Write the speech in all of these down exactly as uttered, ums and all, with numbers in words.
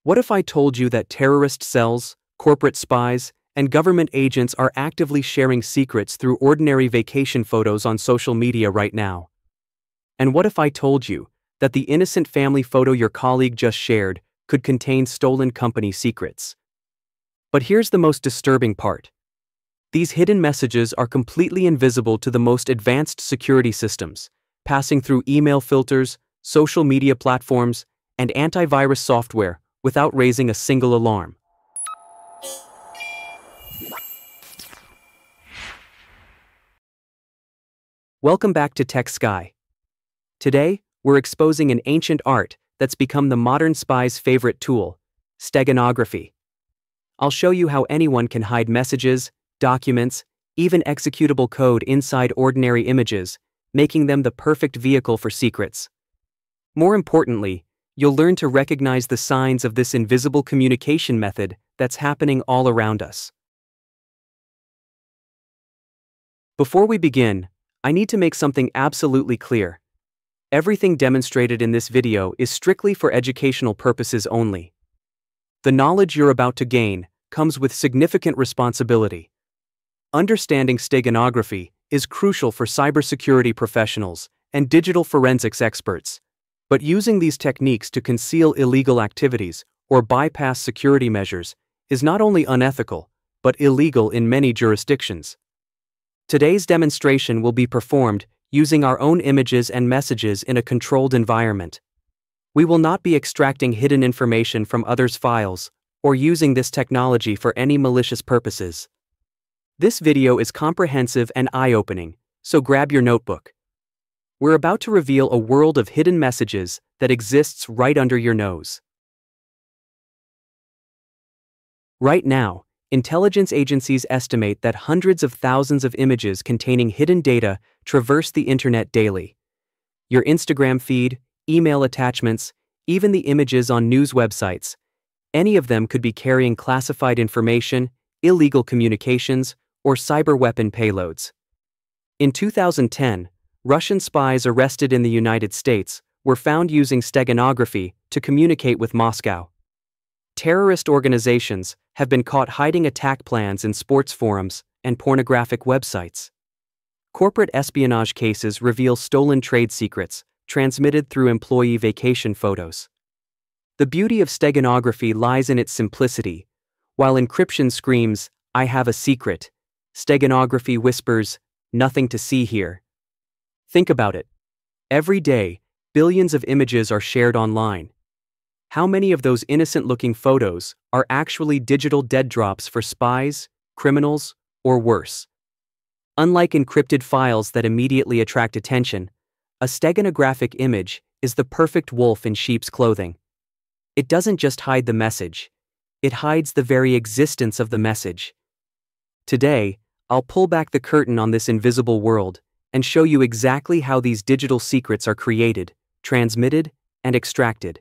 What if I told you that terrorist cells, corporate spies, and government agents are actively sharing secrets through ordinary vacation photos on social media right now? And what if I told you that the innocent family photo your colleague just shared could contain stolen company secrets? But here's the most disturbing part. These hidden messages are completely invisible to the most advanced security systems, passing through email filters, social media platforms, and antivirus software without raising a single alarm. Welcome back to Tech Sky. Today, we're exposing an ancient art that's become the modern spy's favorite tool, steganography. I'll show you how anyone can hide messages, documents, even executable code inside ordinary images, making them the perfect vehicle for secrets. More importantly, you'll learn to recognize the signs of this invisible communication method that's happening all around us. Before we begin, I need to make something absolutely clear. Everything demonstrated in this video is strictly for educational purposes only. The knowledge you're about to gain comes with significant responsibility. Understanding steganography is crucial for cybersecurity professionals and digital forensics experts, but using these techniques to conceal illegal activities or bypass security measures is not only unethical, but illegal in many jurisdictions. Today's demonstration will be performed using our own images and messages in a controlled environment. We will not be extracting hidden information from others' files or using this technology for any malicious purposes. This video is comprehensive and eye-opening, so grab your notebook. We're about to reveal a world of hidden messages that exists right under your nose. Right now, intelligence agencies estimate that hundreds of thousands of images containing hidden data traverse the internet daily. Your Instagram feed, email attachments, even the images on news websites, any of them could be carrying classified information, illegal communications, or cyber weapon payloads. In two thousand ten, Russian spies arrested in the United States were found using steganography to communicate with Moscow. Terrorist organizations have been caught hiding attack plans in sports forums and pornographic websites. Corporate espionage cases reveal stolen trade secrets transmitted through employee vacation photos. The beauty of steganography lies in its simplicity. While encryption screams, "I have a secret," steganography whispers, "Nothing to see here." Think about it. Every day, billions of images are shared online. How many of those innocent-looking photos are actually digital dead drops for spies, criminals, or worse? Unlike encrypted files that immediately attract attention, a steganographic image is the perfect wolf in sheep's clothing. It doesn't just hide the message, it hides the very existence of the message. Today, I'll pull back the curtain on this invisible world and show you exactly how these digital secrets are created, transmitted, and extracted.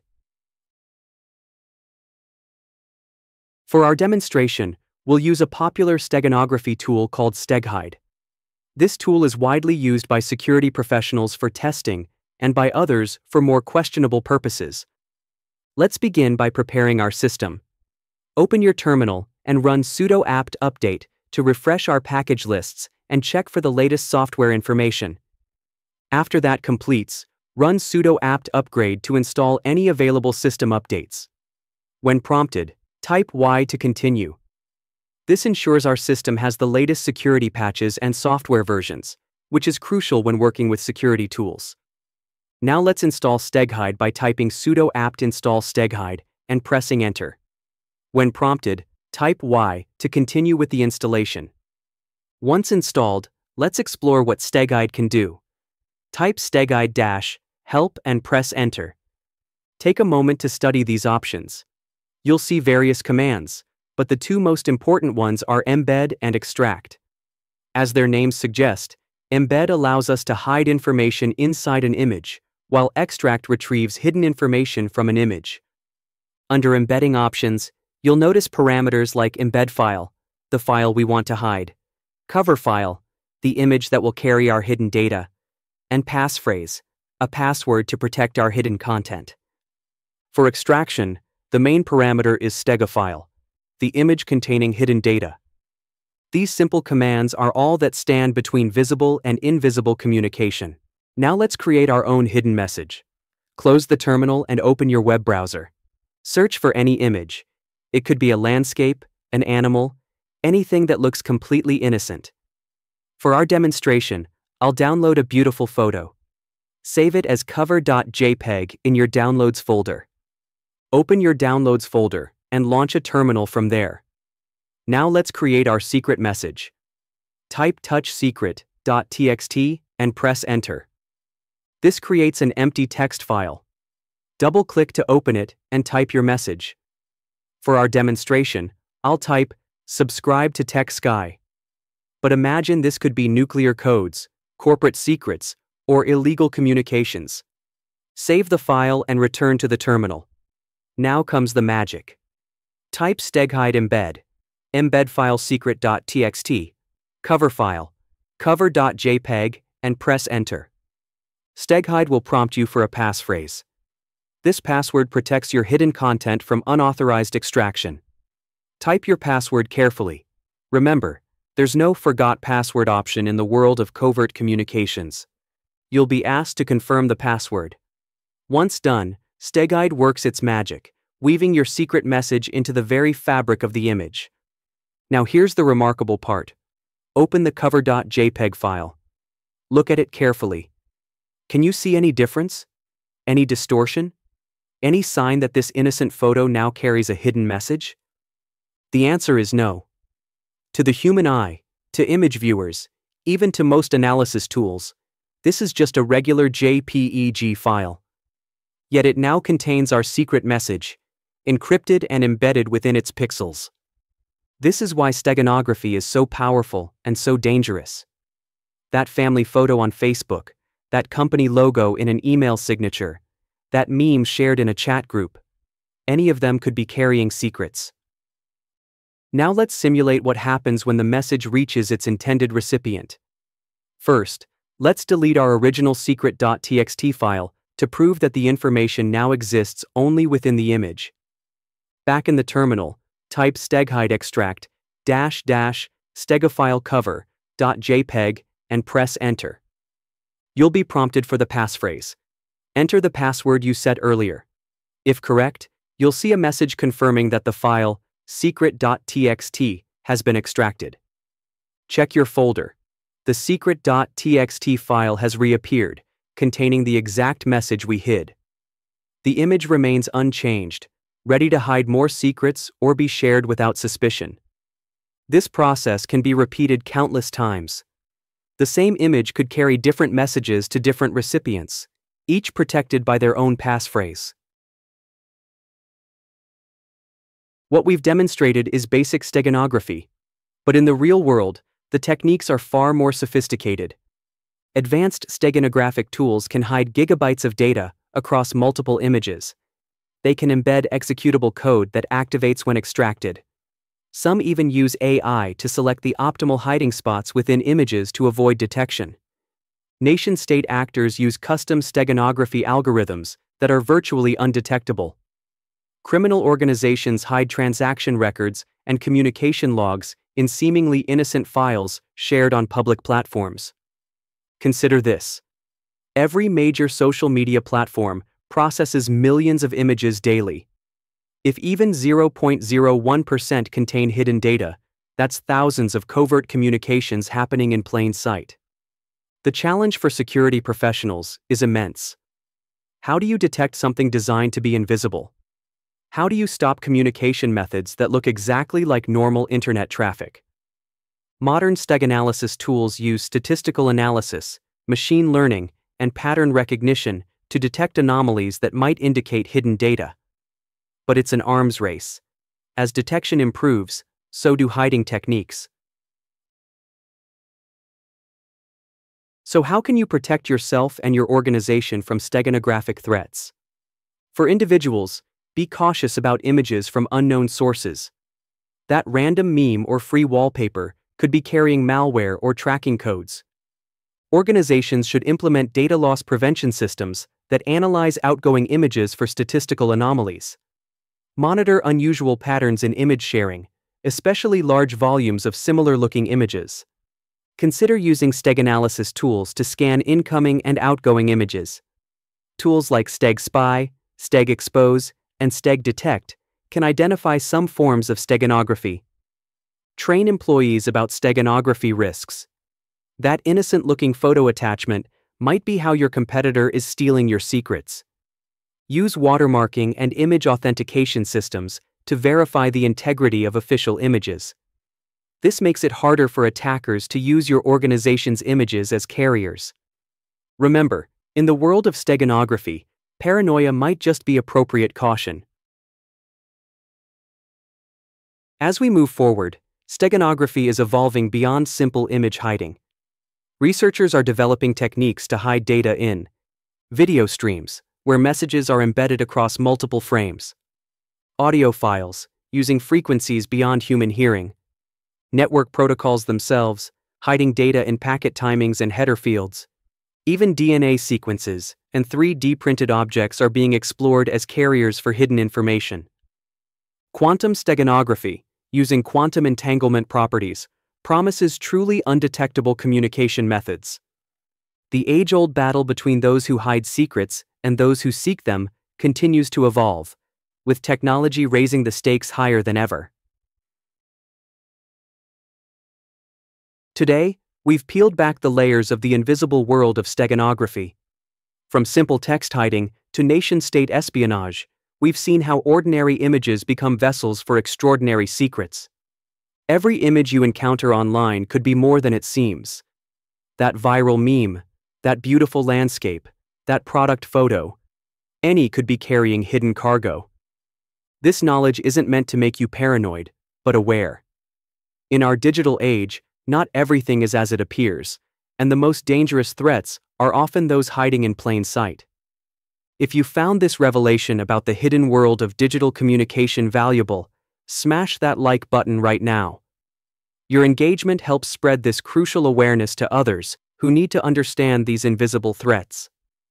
For our demonstration, we'll use a popular steganography tool called Steghide. This tool is widely used by security professionals for testing and by others for more questionable purposes. Let's begin by preparing our system. Open your terminal and run sudo apt update to refresh our package lists and check for the latest software information. After that completes, run sudo apt upgrade to install any available system updates. When prompted, type Y to continue. This ensures our system has the latest security patches and software versions, which is crucial when working with security tools. Now let's install Steghide by typing sudo apt install Steghide and pressing enter. When prompted, type Y to continue with the installation. Once installed, let's explore what Steghide can do. Type steghide-help and press enter. Take a moment to study these options. You'll see various commands, but the two most important ones are embed and extract. As their names suggest, embed allows us to hide information inside an image, while extract retrieves hidden information from an image. Under embedding options, you'll notice parameters like embed file, the file we want to hide, cover file, the image that will carry our hidden data, and passphrase, a password to protect our hidden content. For extraction, The main parameter is Steghide, the image containing hidden data. These simple commands are all that stand between visible and invisible communication. Now let's create our own hidden message. Close the terminal and open your web browser. Search for any image. It could be a landscape, an animal, anything that looks completely innocent. For our demonstration, I'll download a beautiful photo. Save it as cover dot J P G in your Downloads folder. Open your Downloads folder and launch a terminal from there. Now let's create our secret message. Type touch secret dot T X T and press enter. This creates an empty text file. Double-click to open it and type your message. For our demonstration, I'll type, subscribe to Tech Sky. But imagine this could be nuclear codes, corporate secrets, or illegal communications. Save the file and return to the terminal. Now comes the magic. Type Steghide embed, embed file secret dot T X T, cover file, cover dot J P G, and press enter. Steghide will prompt you for a passphrase. This password protects your hidden content from unauthorized extraction. Type your password carefully. Remember, there's no forgot password option in the world of covert communications. You'll be asked to confirm the password. Once done, Steghide works its magic, weaving your secret message into the very fabric of the image. Now here's the remarkable part. Open the cover dot J P G file. Look at it carefully. Can you see any difference? Any distortion? Any sign that this innocent photo now carries a hidden message? The answer is no. To the human eye, to image viewers, even to most analysis tools, this is just a regular J P E G file. Yet it now contains our secret message, encrypted and embedded within its pixels. This is why steganography is so powerful and so dangerous. That family photo on Facebook, that company logo in an email signature, that meme shared in a chat group, any of them could be carrying secrets. Now let's simulate what happens when the message reaches its intended recipient. First, let's delete our original secret dot T X T file to prove that the information now exists only within the image. Back in the terminal, type Steghide extract dash dash stegafile cover dot J P G and press enter. You'll be prompted for the passphrase. Enter the password you set earlier. If correct, you'll see a message confirming that the file secret dot T X T has been extracted. Check your folder. The secret dot T X T file has reappeared, containing the exact message we hid. The image remains unchanged, ready to hide more secrets or be shared without suspicion. This process can be repeated countless times. The same image could carry different messages to different recipients, each protected by their own passphrase. What we've demonstrated is basic steganography, but in the real world, the techniques are far more sophisticated. Advanced steganographic tools can hide gigabytes of data across multiple images. They can embed executable code that activates when extracted. Some even use A I to select the optimal hiding spots within images to avoid detection. Nation-state actors use custom steganography algorithms that are virtually undetectable. Criminal organizations hide transaction records and communication logs in seemingly innocent files shared on public platforms. Consider this. Every major social media platform processes millions of images daily. If even zero point zero one percent contain hidden data, that's thousands of covert communications happening in plain sight. The challenge for security professionals is immense. How do you detect something designed to be invisible? How do you stop communication methods that look exactly like normal internet traffic? Modern steganalysis tools use statistical analysis, machine learning, and pattern recognition to detect anomalies that might indicate hidden data. But it's an arms race. As detection improves, so do hiding techniques. So how can you protect yourself and your organization from steganographic threats? For individuals, be cautious about images from unknown sources. That random meme or free wallpaper could be carrying malware or tracking codes. Organizations should implement data loss prevention systems that analyze outgoing images for statistical anomalies. Monitor unusual patterns in image sharing, especially large volumes of similar-looking images. Consider using Steganalysis tools to scan incoming and outgoing images. Tools like Steg Spy, Steg Expose, and Steg Detect can identify some forms of steganography. Train employees about steganography risks. That innocent-looking photo attachment might be how your competitor is stealing your secrets. Use watermarking and image authentication systems to verify the integrity of official images. This makes it harder for attackers to use your organization's images as carriers. Remember, in the world of steganography, paranoia might just be appropriate caution. As we move forward, steganography is evolving beyond simple image hiding. Researchers are developing techniques to hide data in video streams, where messages are embedded across multiple frames, audio files, using frequencies beyond human hearing, network protocols themselves, hiding data in packet timings and header fields. Even D N A sequences and three D printed objects are being explored as carriers for hidden information. Quantum steganography, using quantum entanglement properties, promises truly undetectable communication methods. The age-old battle between those who hide secrets and those who seek them continues to evolve, with technology raising the stakes higher than ever. Today, we've peeled back the layers of the invisible world of steganography. From simple text hiding to nation-state espionage, we've seen how ordinary images become vessels for extraordinary secrets. Every image you encounter online could be more than it seems. That viral meme, that beautiful landscape, that product photo, any could be carrying hidden cargo. This knowledge isn't meant to make you paranoid, but aware. In our digital age, not everything is as it appears, and the most dangerous threats are often those hiding in plain sight. If you found this revelation about the hidden world of digital communication valuable, smash that like button right now. Your engagement helps spread this crucial awareness to others who need to understand these invisible threats.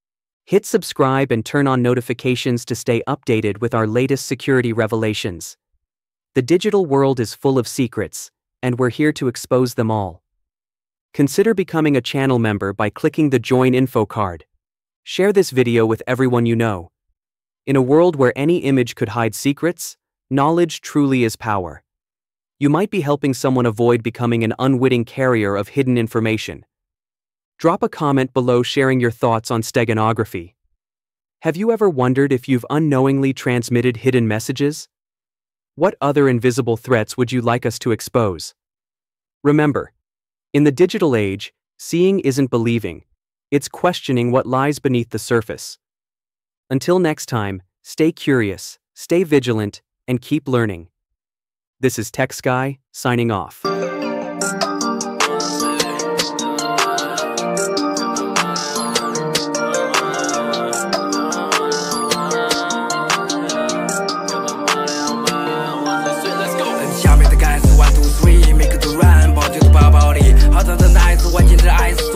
Hit subscribe and turn on notifications to stay updated with our latest security revelations. The digital world is full of secrets, and we're here to expose them all. Consider becoming a channel member by clicking the Join Info card. Share this video with everyone you know. In a world where any image could hide secrets, knowledge truly is power. You might be helping someone avoid becoming an unwitting carrier of hidden information. Drop a comment below sharing your thoughts on steganography. Have you ever wondered if you've unknowingly transmitted hidden messages? What other invisible threats would you like us to expose? Remember, in the digital age, seeing isn't believing, it's questioning what lies beneath the surface. Until next time, stay curious, stay vigilant, and keep learning. This is Tech Sky, signing off. One, two, three, make it run, body to body. Hotter than ice, watching the eyes.